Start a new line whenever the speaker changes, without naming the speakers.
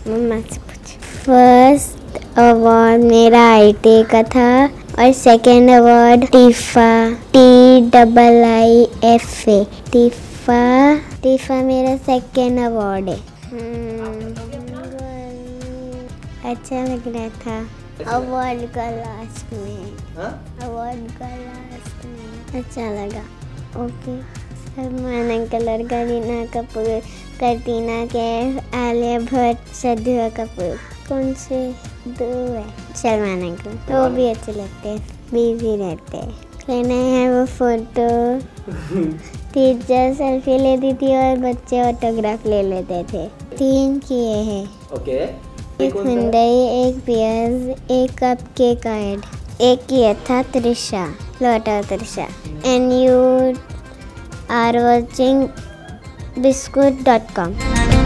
मम्मा से पूछ। First award मेरा आईटी का था और second award TIIFA TIIFA TIIFA मेरा सेकेंड अवार्ड है। अच्छा लग रहा था अवार्ड का लास्ट में अच्छा लगा। ओके सलमान अंकल और करीना कपूर, कटरीना कैफ, आलिया भट्ट, श्रद्धा कपूर, कौन से दो है? सलमान अंकल तो वो भी अच्छे लगते हैं, बिजी रहते हैं। लेना है वो फोटो टीचर सेल्फी लेती थी और बच्चे ऑटोग्राफ ले लेते थे। 3 किए हैं।
ओके।
एक हुंडई, एक पियर्स, एक कप केक कार्ड। एक किया था त्रिशा, लौटा Trisha. And you are watching biscuit.com.